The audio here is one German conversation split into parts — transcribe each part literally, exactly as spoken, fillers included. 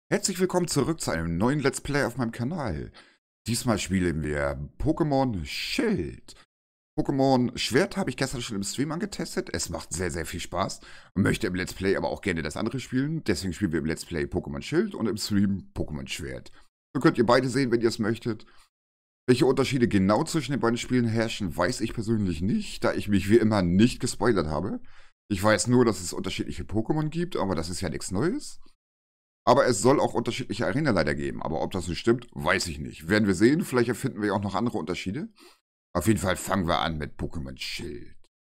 Herzlich willkommen zurück zu einem neuen Let's Play auf meinem Kanal. Diesmal spielen wir Pokémon Schild. Pokémon Schwert habe ich gestern schon im Stream angetestet. Es macht sehr, sehr viel Spaß und möchte im Let's Play aber auch gerne das andere spielen. Deswegen spielen wir im Let's Play Pokémon Schild und im Stream Pokémon Schwert. So könnt ihr beide sehen, wenn ihr es möchtet. Welche Unterschiede genau zwischen den beiden Spielen herrschen, weiß ich persönlich nicht, da ich mich wie immer nicht gespoilert habe. Ich weiß nur, dass es unterschiedliche Pokémon gibt, aber das ist ja nichts Neues. Aber es soll auch unterschiedliche Arena-Leiter geben. Aber ob das so stimmt, weiß ich nicht. Werden wir sehen. Vielleicht erfinden wir auch noch andere Unterschiede. Auf jeden Fall fangen wir an mit Pokémon Schild.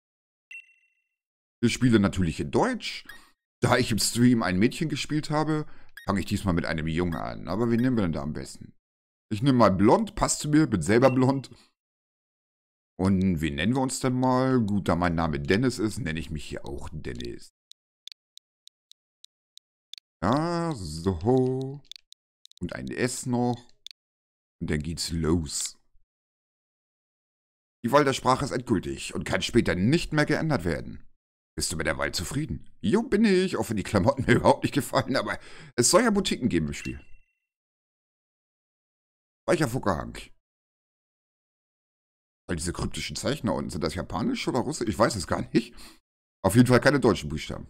Wir spielen natürlich in Deutsch. Da ich im Stream ein Mädchen gespielt habe, fange ich diesmal mit einem Jungen an. Aber wen nehmen wir denn da am besten? Ich nehme mal blond, passt zu mir, bin selber blond. Und wie nennen wir uns denn mal? Gut, da mein Name Dennis ist, nenne ich mich hier auch Dennis. Ja, so. Und ein S noch. Und dann geht's los. Die Wahl der Sprache ist endgültig und kann später nicht mehr geändert werden. Bist du mit der Wahl zufrieden? Jo, bin ich, auch wenn die Klamotten mir überhaupt nicht gefallen, aber es soll ja Boutiquen geben im Spiel. Speichervorgang. Weil diese kryptischen Zeichen da unten, sind das japanisch oder russisch? Ich weiß es gar nicht. Auf jeden Fall keine deutschen Buchstaben.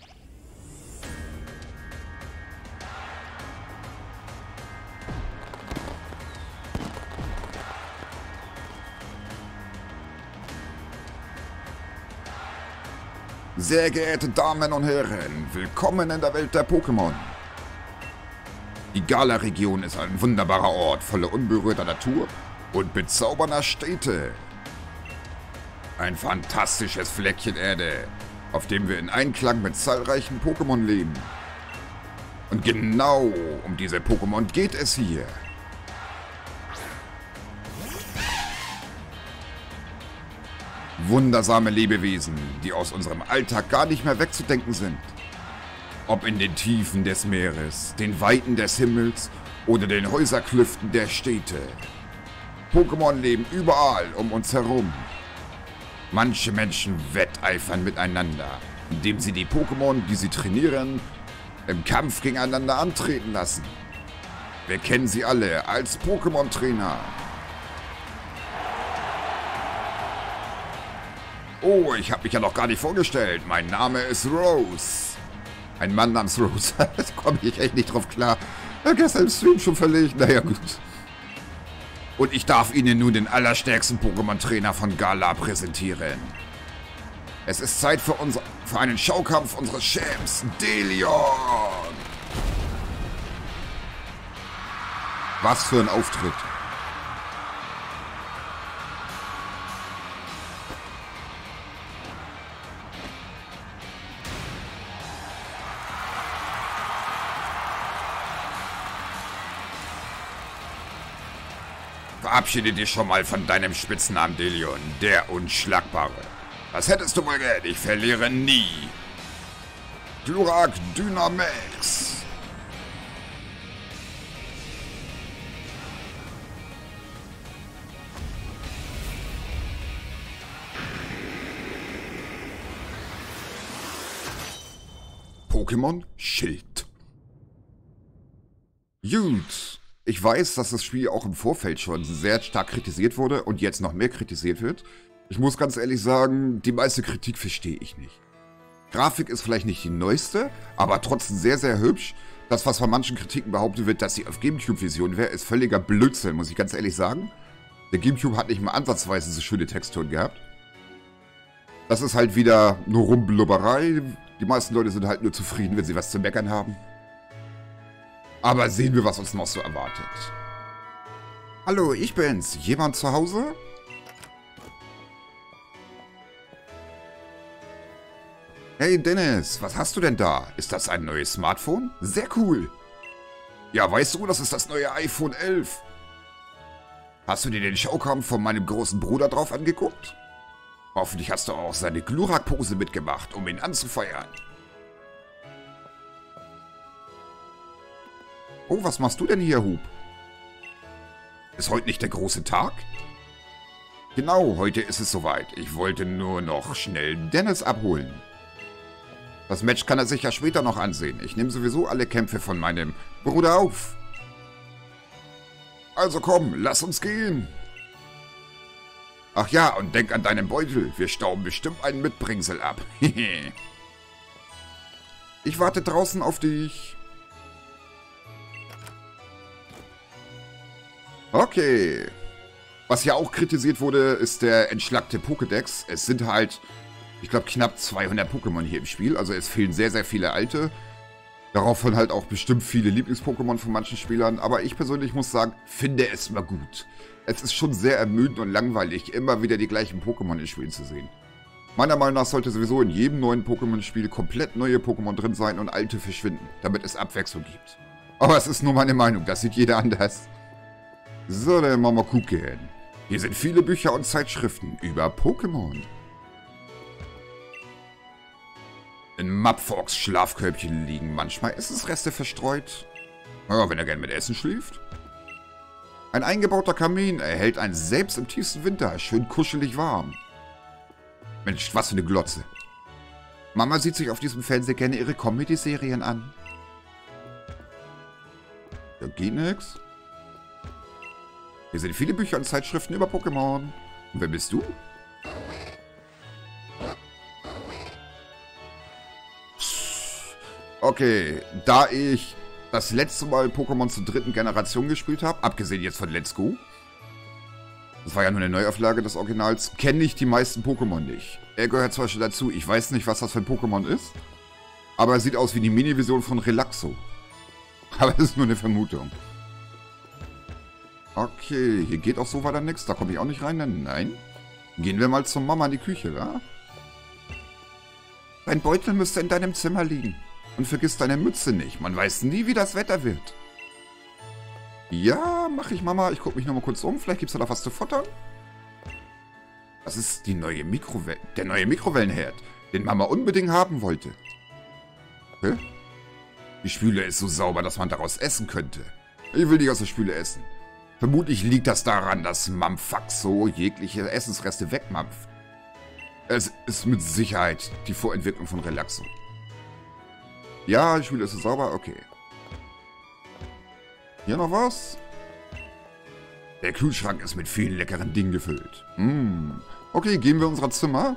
Sehr geehrte Damen und Herren, willkommen in der Welt der Pokémon. Die Galar-Region ist ein wunderbarer Ort voller unberührter Natur und bezaubernder Städte. Ein fantastisches Fleckchen Erde, auf dem wir in Einklang mit zahlreichen Pokémon leben. Und genau um diese Pokémon geht es hier. Wundersame Lebewesen, die aus unserem Alltag gar nicht mehr wegzudenken sind. Ob in den Tiefen des Meeres, den Weiten des Himmels oder den Häuserklüften der Städte. Pokémon leben überall um uns herum. Manche Menschen wetteifern miteinander, indem sie die Pokémon, die sie trainieren, im Kampf gegeneinander antreten lassen. Wir kennen sie alle als Pokémon-Trainer. Oh, ich habe mich ja noch gar nicht vorgestellt. Mein Name ist Rose. Ein Mann namens Rose. Da komme ich echt nicht drauf klar. Ja, gestern im Stream schon verlegt. Naja, gut. Und ich darf Ihnen nun den allerstärksten Pokémon-Trainer von Galar präsentieren. Es ist Zeit für, unser, für einen Schaukampf unseres Champs, Delion. Was für ein Auftritt. Verabschiede dich schon mal von deinem Spitznamen Delion, der Unschlagbare. Was hättest du wohl gern? Ich verliere nie. Glurak Dynamax. Pokémon Schild. Gut. Ich weiß, dass das Spiel auch im Vorfeld schon sehr stark kritisiert wurde und jetzt noch mehr kritisiert wird. Ich muss ganz ehrlich sagen, die meiste Kritik verstehe ich nicht. Grafik ist vielleicht nicht die neueste, aber trotzdem sehr, sehr hübsch. Das, was von manchen Kritiken behauptet wird, dass sie auf Gamecube-Version wäre, ist völliger Blödsinn, muss ich ganz ehrlich sagen. Der Gamecube hat nicht mal ansatzweise so schöne Texturen gehabt. Das ist halt wieder nur Rumblubberei. Die meisten Leute sind halt nur zufrieden, wenn sie was zu meckern haben. Aber sehen wir, was uns noch so erwartet. Hallo, ich bin's. Jemand zu Hause? Hey Dennis, was hast du denn da? Ist das ein neues Smartphone? Sehr cool. Ja, weißt du, das ist das neue iPhone elf. Hast du dir den Schaukampf von meinem großen Bruder drauf angeguckt? Hoffentlich hast du auch seine Glurak-Pose mitgemacht, um ihn anzufeiern. Oh, was machst du denn hier, Hub? Ist heute nicht der große Tag? Genau, heute ist es soweit. Ich wollte nur noch schnell Dennis abholen. Das Match kann er sich ja später noch ansehen. Ich nehme sowieso alle Kämpfe von meinem Bruder auf. Also komm, lass uns gehen. Ach ja, und denk an deinen Beutel. Wir stauben bestimmt einen Mitbringsel ab. Ich warte draußen auf dich. Okay. Was ja auch kritisiert wurde, ist der entschlackte Pokédex. Es sind halt, ich glaube, knapp zweihundert Pokémon hier im Spiel. Also es fehlen sehr, sehr viele alte. Daraufhin halt auch bestimmt viele Lieblings-Pokémon von manchen Spielern. Aber ich persönlich muss sagen, finde es mal gut. Es ist schon sehr ermüdend und langweilig, immer wieder die gleichen Pokémon in Spielen zu sehen. Meiner Meinung nach sollte sowieso in jedem neuen Pokémon-Spiel komplett neue Pokémon drin sein und alte verschwinden, damit es Abwechslung gibt. Aber es ist nur meine Meinung, das sieht jeder anders. So, dann machen wir gucken. Hier sind viele Bücher und Zeitschriften über Pokémon. In Mapfox Schlafkörbchen liegen manchmal Essensreste verstreut. Ja, wenn er gern mit Essen schläft. Ein eingebauter Kamin erhält einen selbst im tiefsten Winter schön kuschelig warm. Mensch, was für eine Glotze. Mama sieht sich auf diesem Fernseher gerne ihre Comedy-Serien an. Da geht nix. Hier sind viele Bücher und Zeitschriften über Pokémon. Und wer bist du? Okay, da ich das letzte Mal Pokémon zur dritten Generation gespielt habe, abgesehen jetzt von Let's Go, das war ja nur eine Neuauflage des Originals, kenne ich die meisten Pokémon nicht. Er gehört zum Beispiel dazu. Ich weiß nicht, was das für ein Pokémon ist, aber er sieht aus wie die Mini-Version von Relaxo. Aber das ist nur eine Vermutung. Okay, hier geht auch so weiter nichts. Da komme ich auch nicht rein. Nein. Gehen wir mal zur Mama in die Küche, wa? Dein Beutel müsste in deinem Zimmer liegen. Und vergiss deine Mütze nicht. Man weiß nie, wie das Wetter wird. Ja, mach ich, Mama. Ich gucke mich nochmal kurz um. Vielleicht gibt es da noch was zu futtern. Das ist die neue Mikrowelle, der neue Mikrowellenherd, den Mama unbedingt haben wollte. Hä? Die Spüle ist so sauber, dass man daraus essen könnte. Ich will nicht aus der Spüle essen. Vermutlich liegt das daran, dass Mampfaxo jegliche Essensreste wegmampft. Es ist mit Sicherheit die Vorentwicklung von Relaxo. Ja, die Spüle ist so sauber, okay. Hier noch was? Der Kühlschrank ist mit vielen leckeren Dingen gefüllt. Mm. Okay, gehen wir in unser Zimmer.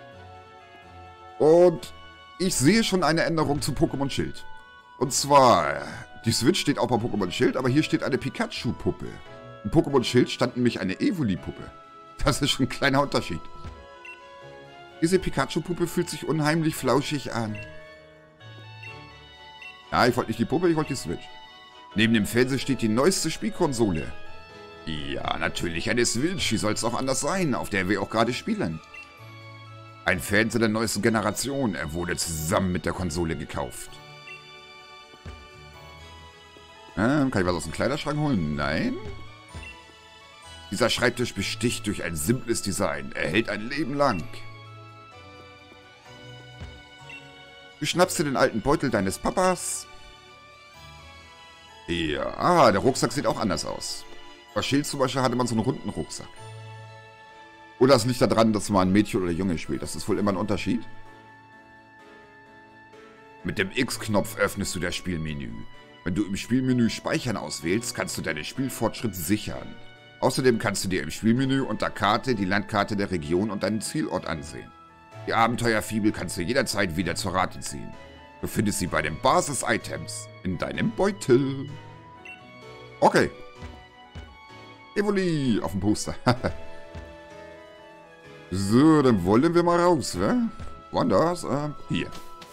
Und ich sehe schon eine Änderung zu Pokémon Schild. Und zwar, die Switch steht auch bei Pokémon Schild, aber hier steht eine Pikachu-Puppe. In Pokémon Schild stand nämlich eine Evoli-Puppe. Das ist schon ein kleiner Unterschied. Diese Pikachu-Puppe fühlt sich unheimlich flauschig an. Ja, ich wollte nicht die Puppe, ich wollte die Switch. Neben dem Fernseher steht die neueste Spielkonsole. Ja, natürlich eine Switch, wie soll es auch anders sein, auf der wir auch gerade spielen. Ein Fernseher der neuesten Generation, er wurde zusammen mit der Konsole gekauft. Ähm, kann ich was aus dem Kleiderschrank holen? Nein. Dieser Schreibtisch besticht durch ein simples Design, er hält ein Leben lang. Du schnappst dir den alten Beutel deines Papas. Ja, ah, der Rucksack sieht auch anders aus. Bei Schild zum Beispiel hatte man so einen runden Rucksack. Oder es liegt daran, dass man ein Mädchen oder Junge spielt. Das ist wohl immer ein Unterschied. Mit dem X-Knopf öffnest du das Spielmenü. Wenn du im Spielmenü Speichern auswählst, kannst du deinen Spielfortschritt sichern. Außerdem kannst du dir im Spielmenü unter Karte die Landkarte der Region und deinen Zielort ansehen. Die Abenteuerfibel kannst du jederzeit wieder zur Rate ziehen. Du findest sie bei den Basis-Items in deinem Beutel. Okay. Evoli auf dem Poster. So, dann wollen wir mal raus, ne? Woanders? Äh, hier.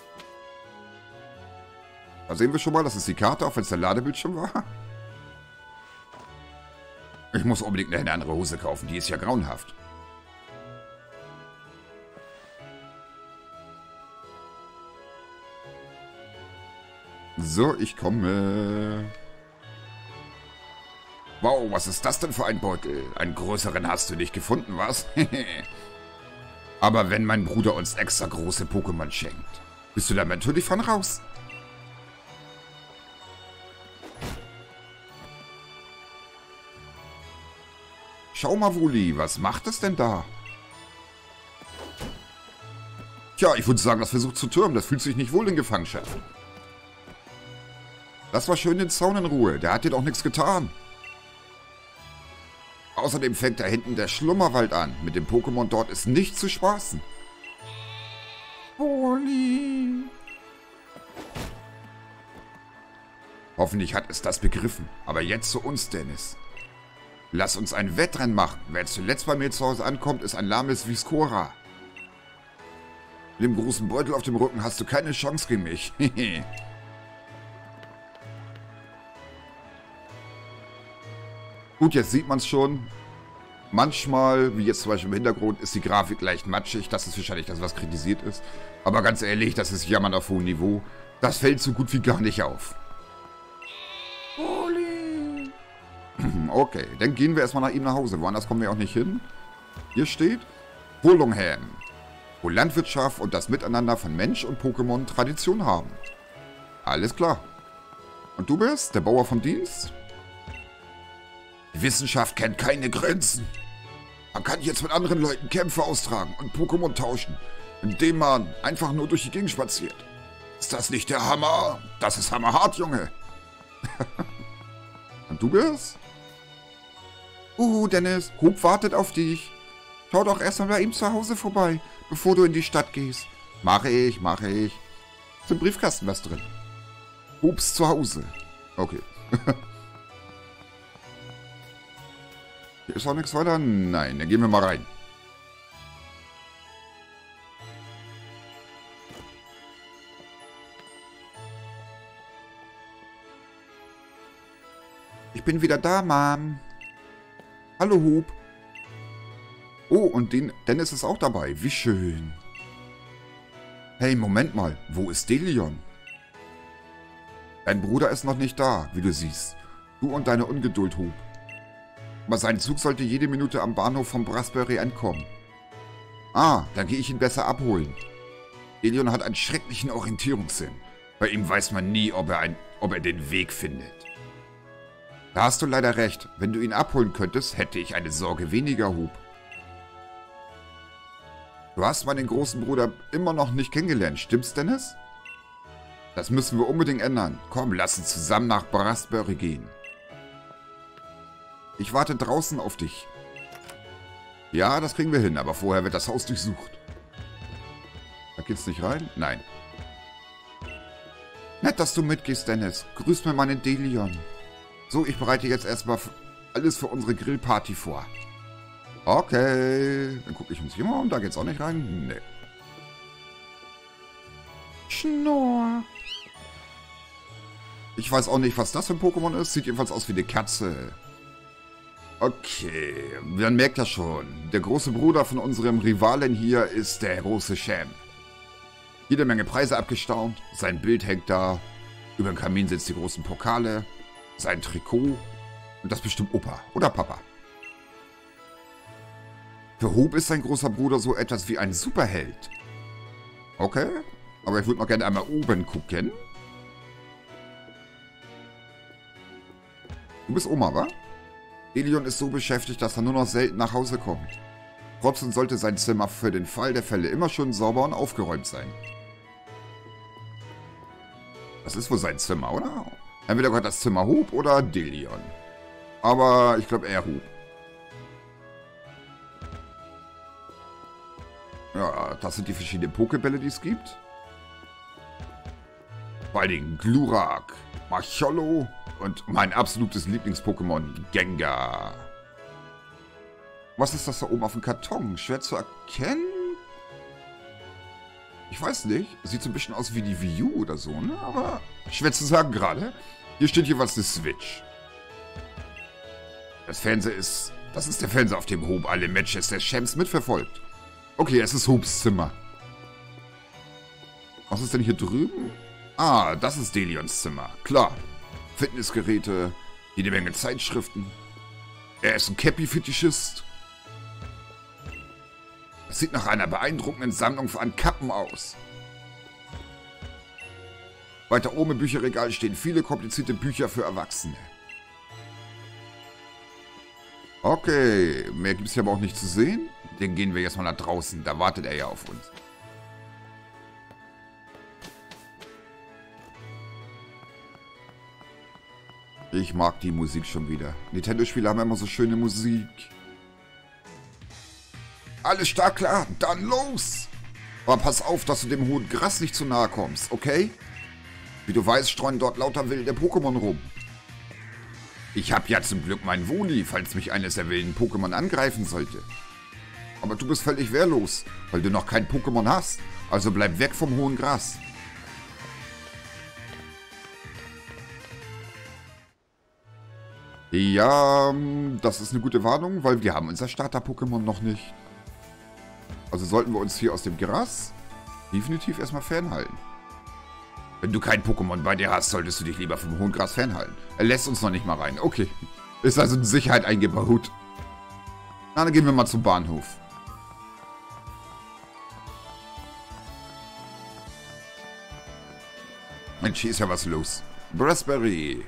Da sehen wir schon mal, das ist die Karte, auch wenn es der Ladebildschirm war. Ich muss unbedingt eine andere Hose kaufen, die ist ja grauenhaft. So, ich komme. Wow, was ist das denn für ein Beutel? Einen größeren hast du nicht gefunden, was? Aber wenn mein Bruder uns extra große Pokémon schenkt, bist du da natürlich von raus. Schau mal, Wooly, was macht es denn da? Tja, ich würde sagen, das versucht zu türmen. Das fühlt sich nicht wohl in Gefangenschaft. Lass mal schön den Zaun in Ruhe. Der hat dir doch nichts getan. Außerdem fängt da hinten der Schlummerwald an. Mit dem Pokémon dort ist nicht zu spaßen. Oli. Hoffentlich hat es das begriffen. Aber jetzt zu uns, Dennis. Lass uns ein Wettrennen machen. Wer zuletzt bei mir zu Hause ankommt, ist ein lahmes Viscora. Mit dem großen Beutel auf dem Rücken hast du keine Chance gegen mich. Gut, jetzt sieht man es schon. Manchmal, wie jetzt zum Beispiel im Hintergrund, ist die Grafik leicht matschig. Das ist wahrscheinlich das, was kritisiert ist. Aber ganz ehrlich, das ist Jammern auf hohem Niveau. Das fällt so gut wie gar nicht auf. Okay, dann gehen wir erstmal nach ihm nach Hause. Woanders kommen wir auch nicht hin. Hier steht Wollongham, wo Landwirtschaft und das Miteinander von Mensch und Pokémon Tradition haben. Alles klar. Und du bist der Bauer vom Dienst? Die Wissenschaft kennt keine Grenzen. Man kann jetzt mit anderen Leuten Kämpfe austragen und Pokémon tauschen, indem man einfach nur durch die Gegend spaziert. Ist das nicht der Hammer? Das ist hammerhart, Junge. Und du bist? Uh, Dennis, Hub wartet auf dich. Schau doch erst mal bei ihm zu Hause vorbei, bevor du in die Stadt gehst. Mache ich, mache ich. Ist im Briefkasten was drin. Hups zu Hause. Okay. Hier ist auch nichts weiter? Nein, dann gehen wir mal rein. Ich bin wieder da, Mom. Hallo, Hub. Oh, und den Dennis ist auch dabei. Wie schön. Hey, Moment mal. Wo ist Delion? Dein Bruder ist noch nicht da, wie du siehst. Du und deine Ungeduld, Hub. Aber sein Zug sollte jede Minute am Bahnhof von Brassbury ankommen. Ah, dann gehe ich ihn besser abholen. Delion hat einen schrecklichen Orientierungssinn. Bei ihm weiß man nie, ob er, ein, ob er den Weg findet. Da hast du leider recht. Wenn du ihn abholen könntest, hätte ich eine Sorge weniger, Hub. Du hast meinen großen Bruder immer noch nicht kennengelernt, stimmt's, Dennis? Das müssen wir unbedingt ändern. Komm, lass uns zusammen nach Brassbury gehen. Ich warte draußen auf dich. Ja, das kriegen wir hin, aber vorher wird das Haus durchsucht. Da geht's nicht rein? Nein. Nett, dass du mitgehst, Dennis. Grüß mir meinen Delion. So, ich bereite jetzt erstmal alles für unsere Grillparty vor. Okay. Dann gucke ich uns hier mal um. Da geht's auch nicht rein. Nee. Schnorr. Ich weiß auch nicht, was das für ein Pokémon ist. Sieht jedenfalls aus wie eine Katze. Okay. Man merkt ja schon. Der große Bruder von unserem Rivalen hier ist der große Champ. Jede Menge Preise abgestaubt. Sein Bild hängt da. Über dem Kamin sitzt die großen Pokale. Sein Trikot. Und das bestimmt Opa oder Papa. Für Hub ist sein großer Bruder so etwas wie ein Superheld. Okay. Aber ich würde mal gerne einmal oben gucken. Du bist Oma, wa? Delion ist so beschäftigt, dass er nur noch selten nach Hause kommt. Trotzdem sollte sein Zimmer für den Fall der Fälle immer schön sauber und aufgeräumt sein. Das ist wohl sein Zimmer, oder? Entweder gehört das Zimmer Hub oder Delion. Aber ich glaube eher Hub. Ja, das sind die verschiedenen Pokebälle, die es gibt. Bei den Glurak, Marcholo und mein absolutes Lieblings-Pokémon, Gengar. Was ist das da oben auf dem Karton? Schwer zu erkennen? Ich weiß nicht. Sieht so ein bisschen aus wie die Wii U oder so, ne? Aber schwer zu sagen gerade. Hier steht jeweils eine Switch. Das Fernseher ist... Das ist der Fernseher, auf dem Hub alle Matches der Champs mitverfolgt. Okay, es ist Hubs Zimmer. Was ist denn hier drüben? Ah, das ist Delions Zimmer. Klar. Fitnessgeräte, jede Menge Zeitschriften. Er ist ein Cappy-Fetischist. Das sieht nach einer beeindruckenden Sammlung an Kappen aus. Weiter oben im Bücherregal stehen viele komplizierte Bücher für Erwachsene. Okay, mehr gibt es hier aber auch nicht zu sehen. Den gehen wir jetzt mal nach draußen, da wartet er ja auf uns. Ich mag die Musik schon wieder. Nintendo-Spiele haben immer so schöne Musik. Alles stark klar, dann los! Aber pass auf, dass du dem hohen Gras nicht zu nahe kommst, okay? Wie du weißt, streuen dort lauter wilde Pokémon rum. Ich hab ja zum Glück meinen Woli, falls mich eines der wilden Pokémon angreifen sollte. Aber du bist völlig wehrlos, weil du noch kein Pokémon hast. Also bleib weg vom hohen Gras. Ja, das ist eine gute Warnung, weil wir haben unser Starter-Pokémon noch nicht. Also sollten wir uns hier aus dem Gras definitiv erstmal fernhalten. Wenn du kein Pokémon bei dir hast, solltest du dich lieber vom hohen Gras fernhalten. Er lässt uns noch nicht mal rein. Okay. Ist also in Sicherheit eingebaut. Na, dann gehen wir mal zum Bahnhof. Mensch, hier ist ja was los. Raspberry.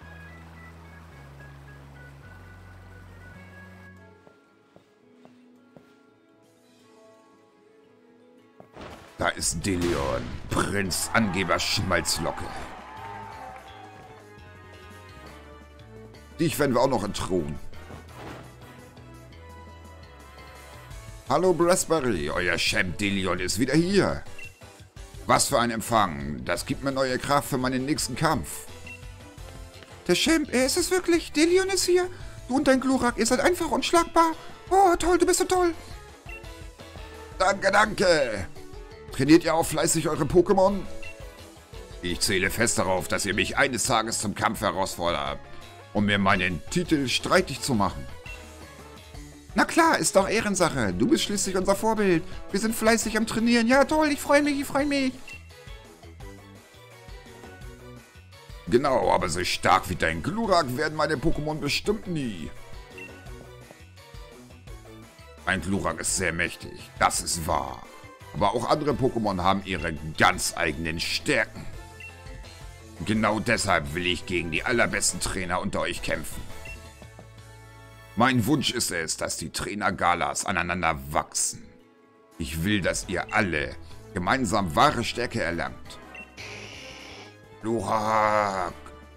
Da ist Delion, Prinz Angeber Schmalzlocke. Dich werden wir auch noch entthronen. Hallo Raspberry, euer Champ Delion ist wieder hier. Was für ein Empfang, das gibt mir neue Kraft für meinen nächsten Kampf. Der Champ, er ist es wirklich, Delion ist hier. Du und dein Glurak, ihr seid einfach unschlagbar. Oh toll, du bist so toll. Danke, danke. Trainiert ihr auch fleißig eure Pokémon? Ich zähle fest darauf, dass ihr mich eines Tages zum Kampf herausfordert, um mir meinen Titel streitig zu machen. Na klar, ist doch Ehrensache. Du bist schließlich unser Vorbild. Wir sind fleißig am Trainieren. Ja toll, ich freue mich, ich freue mich. Genau, aber so stark wie dein Glurak werden meine Pokémon bestimmt nie. Ein Glurak ist sehr mächtig, das ist wahr. Aber auch andere Pokémon haben ihre ganz eigenen Stärken. Genau deshalb will ich gegen die allerbesten Trainer unter euch kämpfen. Mein Wunsch ist es, dass die Trainer Galas aneinander wachsen. Ich will, dass ihr alle gemeinsam wahre Stärke erlangt. Glurak!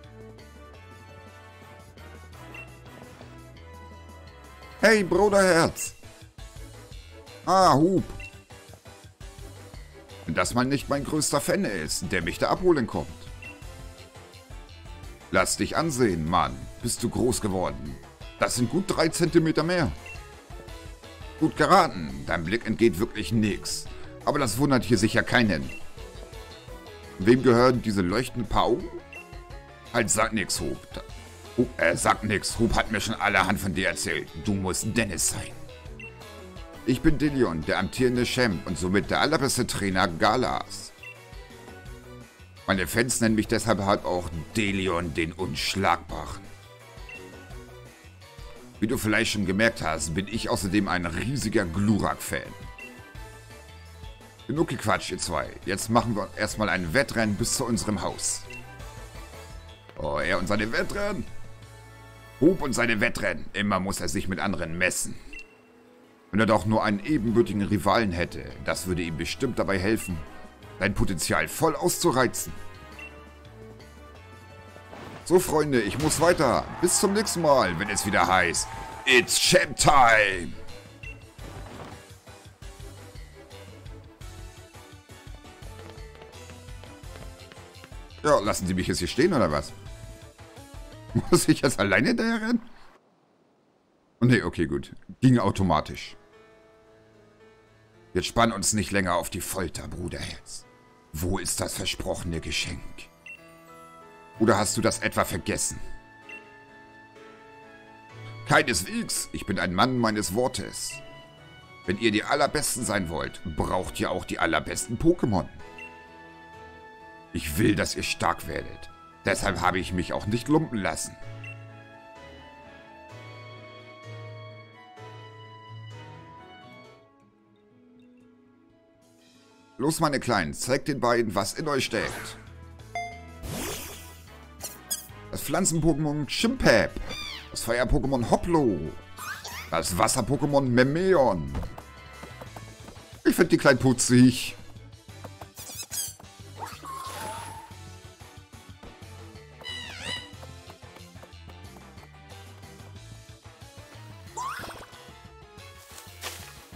Hey, Bruderherz! Ah, Hub! Dass man nicht mein größter Fan ist, der mich da abholen kommt. Lass dich ansehen, Mann. Bist du groß geworden. Das sind gut drei Zentimeter mehr. Gut geraten. Dein Blick entgeht wirklich nix. Aber das wundert hier sicher keinen. Wem gehören diese leuchtenden paar Augen? Halt, sag nix, Hub. Hub, äh, sag nix. Hub hat mir schon allerhand von dir erzählt. Du musst Dennis sein. Ich bin Delion, der amtierende Champ und somit der allerbeste Trainer Galas. Meine Fans nennen mich deshalb halt auch Delion den Unschlagbaren. Wie du vielleicht schon gemerkt hast, bin ich außerdem ein riesiger Glurak-Fan. Genug gequatscht, ihr zwei. Jetzt machen wir erstmal ein Wettrennen bis zu unserem Haus. Oh, er und seine Wettrennen. Hub und seine Wettrennen. Immer muss er sich mit anderen messen. Wenn er doch nur einen ebenbürtigen Rivalen hätte, das würde ihm bestimmt dabei helfen, sein Potenzial voll auszureizen. So, Freunde, ich muss weiter. Bis zum nächsten Mal, wenn es wieder heißt, It's Champ Time! Ja, lassen Sie mich jetzt hier stehen, oder was? Muss ich jetzt alleine daher rennen? Nee, okay, gut. Ging automatisch. Jetzt spann uns nicht länger auf die Folter, Bruderherz. Wo ist das versprochene Geschenk? Oder hast du das etwa vergessen? Keineswegs, ich bin ein Mann meines Wortes. Wenn ihr die Allerbesten sein wollt, braucht ihr auch die allerbesten Pokémon. Ich will, dass ihr stark werdet. Deshalb habe ich mich auch nicht lumpen lassen. Los, meine Kleinen, zeigt den beiden, was in euch steckt. Das Pflanzen-Pokémon Chimpep. Das Feuer-Pokémon Hoplo. Das Wasser-Pokémon Memeon. Ich finde die kleinen putzig.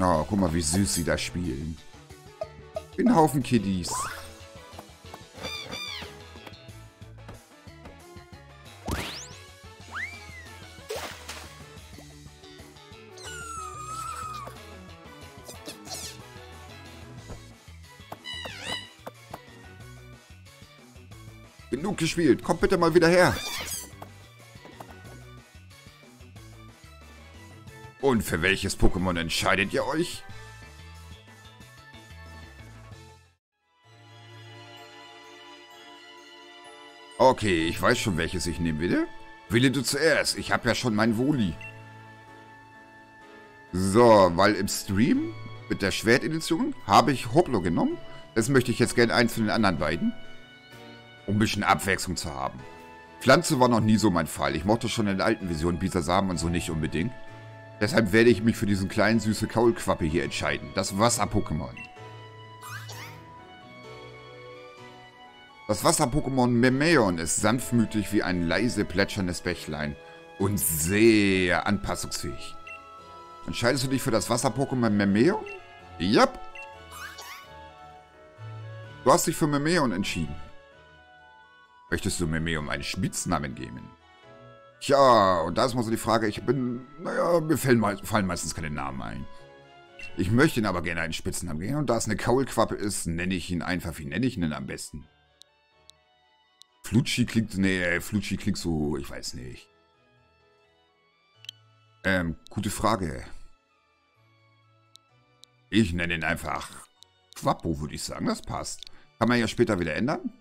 Oh, guck mal, wie süß sie da spielen. Ein Haufen Kiddies. Genug gespielt. Kommt bitte mal wieder her. Und für welches Pokémon entscheidet ihr euch? Okay, ich weiß schon, welches ich nehmen will. Wähle du zuerst. Ich habe ja schon meinen Woli. So, weil im Stream mit der Schwertedition habe ich Hoplo genommen. Das möchte ich jetzt gerne eins von den anderen beiden. Um ein bisschen Abwechslung zu haben. Pflanze war noch nie so mein Fall. Ich mochte schon in der alten Version Bisasam und so nicht unbedingt. Deshalb werde ich mich für diesen kleinen süße Kaulquappe hier entscheiden. Das Wasser-Pokémon. Das Wasser-Pokémon Memeon ist sanftmütig wie ein leise plätscherndes Bächlein und sehr anpassungsfähig. Entscheidest du dich für das Wasser-Pokémon Memeon? Yep. Du hast dich für Memeon entschieden. Möchtest du Memeon einen Spitznamen geben? Tja, und da ist mal so die Frage, ich bin, naja, mir fallen, me fallen meistens keine Namen ein. Ich möchte ihn aber gerne einen Spitznamen geben und da es eine Kaulquappe ist, nenne ich ihn einfach, wie nenne ich ihn denn am besten? Flutschi klingt, nee, Flutschi klingt so, ich weiß nicht. Ähm, gute Frage. Ich nenne ihn einfach Quappo, würde ich sagen, das passt. Kann man ja später wieder ändern.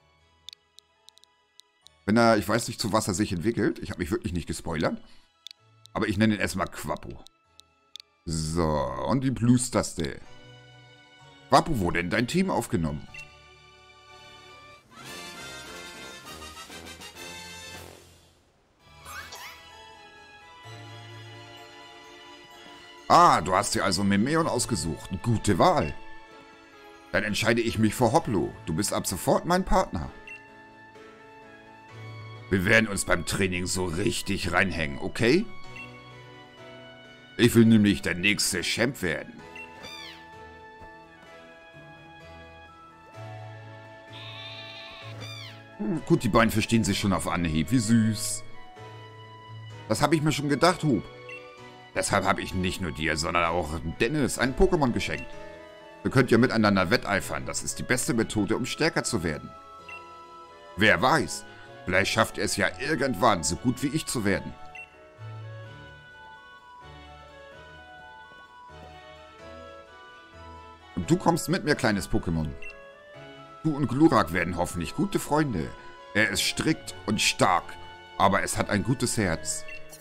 Wenn er, ich weiß nicht, zu was er sich entwickelt. Ich habe mich wirklich nicht gespoilert. Aber ich nenne ihn erstmal Quappo. So, und die Plus-Taste. Quappo, wurde in dein Team aufgenommen? Ah, du hast dir also Memeon ausgesucht. Gute Wahl. Dann entscheide ich mich für Hoplo. Du bist ab sofort mein Partner. Wir werden uns beim Training so richtig reinhängen, okay? Ich will nämlich der nächste Champ werden. Hm, gut, die beiden verstehen sich schon auf Anhieb. Wie süß. Das habe ich mir schon gedacht, Hub. Deshalb habe ich nicht nur dir, sondern auch Dennis ein Pokémon geschenkt. Wir könnt ja miteinander wetteifern. Das ist die beste Methode, um stärker zu werden. Wer weiß. Vielleicht schafft er es ja irgendwann, so gut wie ich zu werden. Und du kommst mit mir, kleines Pokémon. Du und Glurak werden hoffentlich gute Freunde. Er ist strikt und stark, aber es hat ein gutes Herz.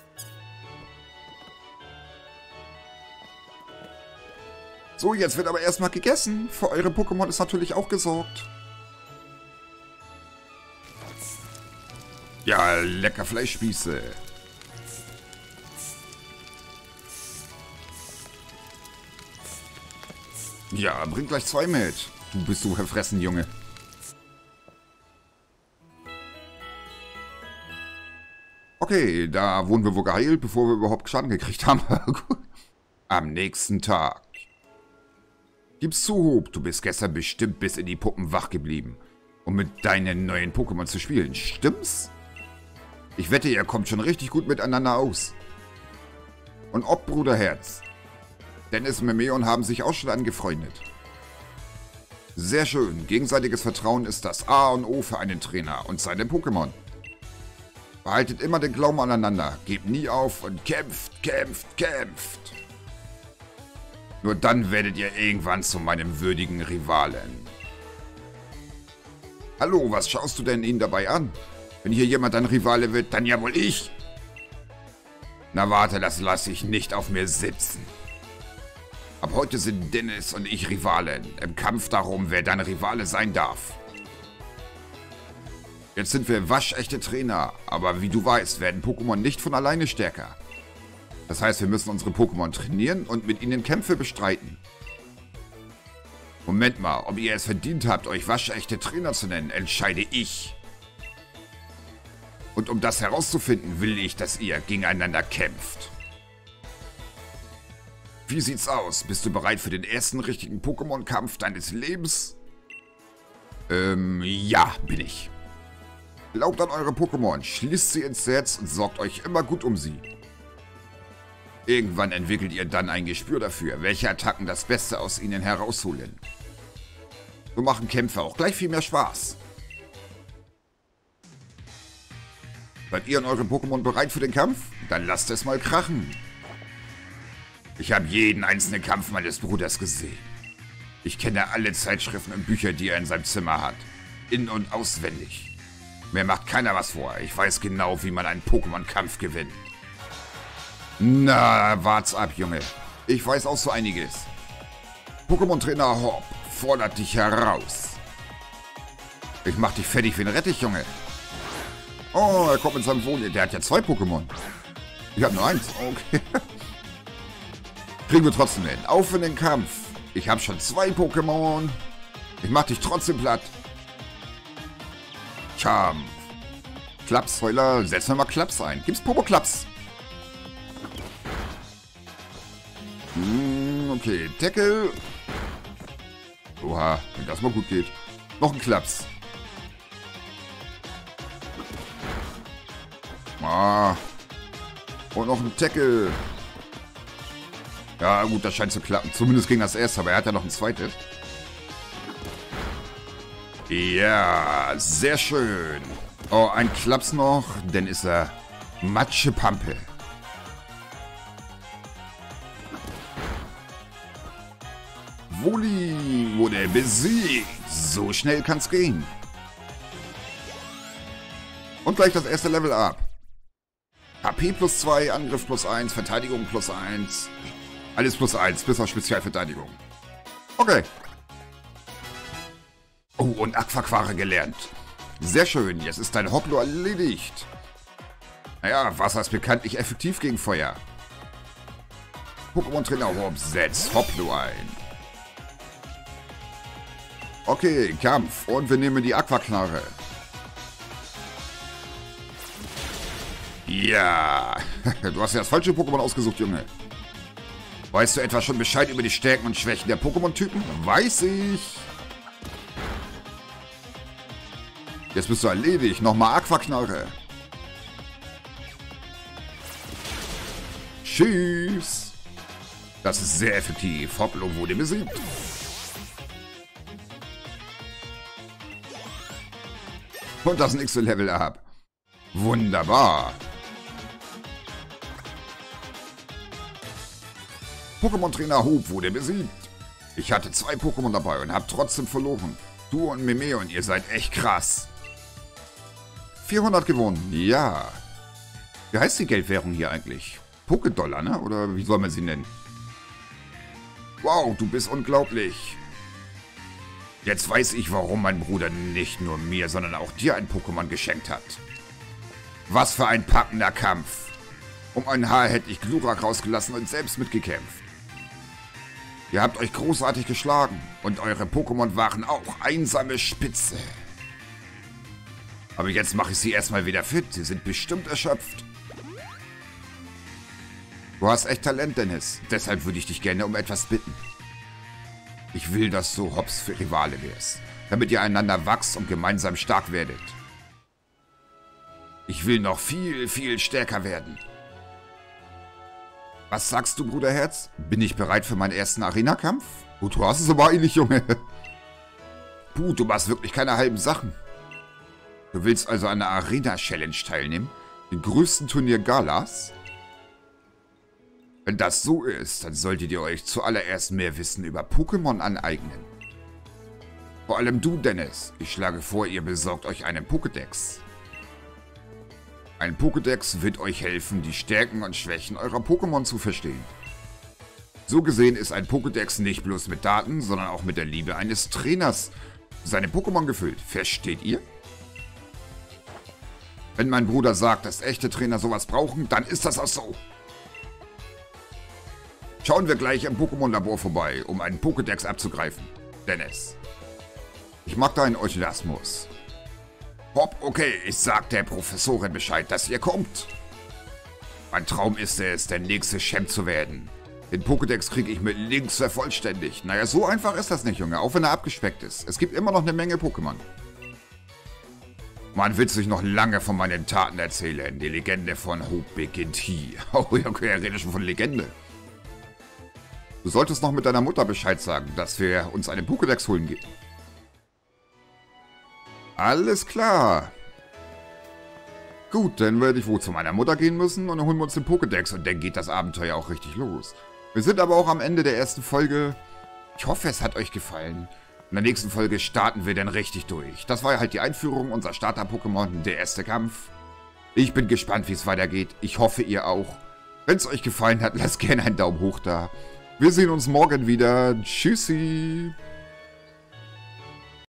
So, jetzt wird aber erstmal gegessen. Für eure Pokémon ist natürlich auch gesorgt. Ja, lecker Fleischspieße. Ja, bring gleich zwei mit. Du bist so verfressen, Junge. Okay, da wurden wir wohl geheilt, bevor wir überhaupt Schaden gekriegt haben. Am nächsten Tag. Gib's zu, Hub, du bist gestern bestimmt bis in die Puppen wach geblieben, um mit deinen neuen Pokémon zu spielen. Stimmt's? Ich wette, ihr kommt schon richtig gut miteinander aus. Und ob, Bruderherz. Dennis und Memeon haben sich auch schon angefreundet. Sehr schön. Gegenseitiges Vertrauen ist das A und O für einen Trainer und seine Pokémon. Behaltet immer den Glauben aneinander. Gebt nie auf und kämpft, kämpft, kämpft. Nur dann werdet ihr irgendwann zu meinem würdigen Rivalen. Hallo, was schaust du denn ihn dabei an? Wenn hier jemand ein Rivale wird, dann ja wohl ich. Na warte, das lasse ich nicht auf mir sitzen. Ab heute sind Dennis und ich Rivalen. Im Kampf darum, wer dein Rivale sein darf. Jetzt sind wir waschechte Trainer, aber wie du weißt, werden Pokémon nicht von alleine stärker. Das heißt, wir müssen unsere Pokémon trainieren und mit ihnen Kämpfe bestreiten. Moment mal, ob ihr es verdient habt, euch waschechte Trainer zu nennen, entscheide ich. Und um das herauszufinden, will ich, dass ihr gegeneinander kämpft. Wie sieht's aus? Bist du bereit für den ersten richtigen Pokémon-Kampf deines Lebens? Ähm, ja, bin ich. Glaubt an eure Pokémon, schließt sie ins Herz und sorgt euch immer gut um sie. Irgendwann entwickelt ihr dann ein Gespür dafür, welche Attacken das Beste aus ihnen herausholen. So machen Kämpfe auch gleich viel mehr Spaß. Seid ihr und eure Pokémon bereit für den Kampf? Dann lasst es mal krachen. Ich habe jeden einzelnen Kampf meines Bruders gesehen. Ich kenne alle Zeitschriften und Bücher, die er in seinem Zimmer hat. In- und auswendig. Mir macht keiner was vor. Ich weiß genau, wie man einen Pokémon-Kampf gewinnt. Na, wart's ab, Junge. Ich weiß auch so einiges. Pokémon-Trainer Hop fordert dich heraus. Ich mach dich fertig wie ein Rettich, Junge. Oh, er kommt mit seinem Wohl. Der hat ja zwei Pokémon. Ich habe nur eins. Okay. Kriegen wir trotzdem hin. Auf in den Kampf. Ich habe schon zwei Pokémon. Ich mach dich trotzdem platt. Charm. Klaps, Heuler. Setzen wir mal Klaps ein. Gibt's Popo-Klaps? Hm, okay. Tackle. Oha, wenn das mal gut geht. Noch ein Klaps. Ah. Und noch ein Tackle. Ja, gut, das scheint zu klappen. Zumindest gegen das erste, aber er hat ja noch ein zweites. Ja, sehr schön. Oh, ein Klaps noch, dann ist er Matschepampe. Woli wurde besiegt. So schnell kann's gehen. Und gleich das erste Level up. H P plus zwei, Angriff plus eins, Verteidigung plus eins. Alles plus eins, bis auf Spezialverteidigung. Okay. Oh, und Aquaquare gelernt. Sehr schön, jetzt ist dein Hoplo erledigt. Naja, Wasser ist bekanntlich effektiv gegen Feuer. Pokémon-Trainer Hop setzt Hoplo ein. Okay, Kampf. Und wir nehmen die Aquaknarre. Ja, du hast ja das falsche Pokémon ausgesucht, Junge. Weißt du etwa schon Bescheid über die Stärken und Schwächen der Pokémon-Typen? Weiß ich. Jetzt bist du erledigt. Nochmal Aquaknarre. Tschüss. Das ist sehr effektiv. Hoplo wurde besiegt. Und das nächste Level up. Wunderbar. Pokémon-Trainer Hop wurde besiegt. Ich hatte zwei Pokémon dabei und habe trotzdem verloren. Du und Mimeo, ihr seid echt krass. vierhundert gewonnen, ja. Wie heißt die Geldwährung hier eigentlich? Pokédollar, ne? Oder wie soll man sie nennen? Wow, du bist unglaublich. Jetzt weiß ich, warum mein Bruder nicht nur mir, sondern auch dir ein Pokémon geschenkt hat. Was für ein packender Kampf. Um ein Haar hätte ich Glurak rausgelassen und selbst mitgekämpft. Ihr habt euch großartig geschlagen und eure Pokémon waren auch einsame Spitze. Aber jetzt mache ich sie erstmal wieder fit. Sie sind bestimmt erschöpft. Du hast echt Talent, Dennis. Deshalb würde ich dich gerne um etwas bitten. Ich will, dass du Hops für Rivale wärst, damit ihr einander wachst und gemeinsam stark werdet. Ich will noch viel, viel stärker werden. Was sagst du, Bruderherz? Bin ich bereit für meinen ersten Arena-Kampf? Oh, du hast es aber eilig, Junge. Puh, du machst wirklich keine halben Sachen. Du willst also an der Arena-Challenge teilnehmen? Dem größten Turnier Galas? Wenn das so ist, dann solltet ihr euch zuallererst mehr Wissen über Pokémon aneignen. Vor allem du, Dennis. Ich schlage vor, ihr besorgt euch einen Pokédex. Ein Pokédex wird euch helfen, die Stärken und Schwächen eurer Pokémon zu verstehen. So gesehen ist ein Pokédex nicht bloß mit Daten, sondern auch mit der Liebe eines Trainers seine Pokémon gefüllt. Versteht ihr? Wenn mein Bruder sagt, dass echte Trainer sowas brauchen, dann ist das auch so. Schauen wir gleich im Pokémon-Labor vorbei, um einen Pokédex abzugreifen. Dennis. Ich mag deinen Orchidasmus. Hop, okay, ich sag der Professorin Bescheid, dass ihr kommt. Mein Traum ist es, der nächste Champ zu werden. Den Pokédex kriege ich mit links vervollständigt. Naja, so einfach ist das nicht, Junge, auch wenn er abgespeckt ist. Es gibt immer noch eine Menge Pokémon. Man will sich noch lange von meinen Taten erzählen. Die Legende von Hope beginnt hier. Oh, okay, er redet schon von Legende. Du solltest noch mit deiner Mutter Bescheid sagen, dass wir uns einen Pokédex holen gehen. Alles klar. Gut, dann werde ich wohl zu meiner Mutter gehen müssen und dann holen wir uns den Pokédex und dann geht das Abenteuer auch richtig los. Wir sind aber auch am Ende der ersten Folge. Ich hoffe, es hat euch gefallen. In der nächsten Folge starten wir dann richtig durch. Das war ja halt die Einführung, unser Starter-Pokémon, der erste Kampf. Ich bin gespannt, wie es weitergeht. Ich hoffe, ihr auch. Wenn es euch gefallen hat, lasst gerne einen Daumen hoch da. Wir sehen uns morgen wieder. Tschüssi.